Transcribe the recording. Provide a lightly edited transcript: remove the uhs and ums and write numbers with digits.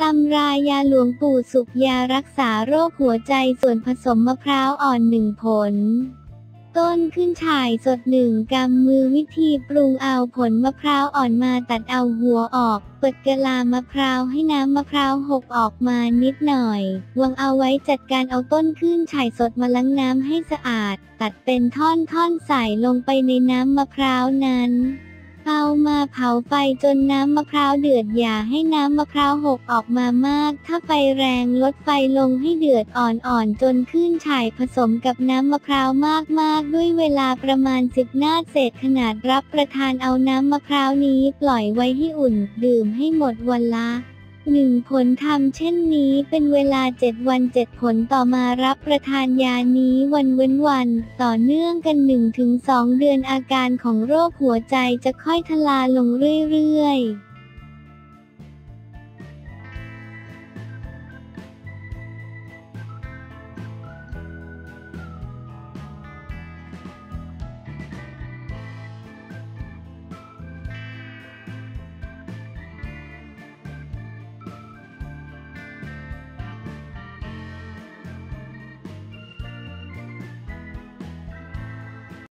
ตำรายาหลวงปู่สุขยารักษาโรคหัวใจส่วนผสมมะพร้าวอ่อน1 ผลต้นขึ้นฉ่ายสด1 กำมือวิธีปรุงเอาผลมะพร้าวอ่อนมาตัดเอาหัวออกเปิดกะลามะพร้าวให้น้ำมะพร้าวหกออกมานิดหน่อยวางเอาไว้จัดการเอาต้นขึ้นฉ่ายสดมาล้างน้ำให้สะอาดตัดเป็นท่อนๆใส่ลงไปในน้ำมะพร้าวนั้นเอามาเผาไฟจนน้ำมะพร้าวเดือดอย่าให้น้ำมะพร้าวหกออกมามากถ้าไฟแรงลดไฟลงให้เดือดอ่อนๆจนขึ้นฉ่ายผสมกับน้ำมะพร้าวมากๆด้วยเวลาประมาณ10 นาทีเศษขนาดรับประทานเอาน้ำมะพร้าวนี้ปล่อยไว้ให้อุ่นดื่มให้หมดวันละ1 ผลทำเช่นนี้เป็นเวลา7 วัน 7 ผลต่อมารับประทานยานี้วันเว้นวันต่อเนื่องกัน 1 ถึง 2 เดือนอาการของโรคหัวใจจะค่อยทลาลงเรื่อยๆ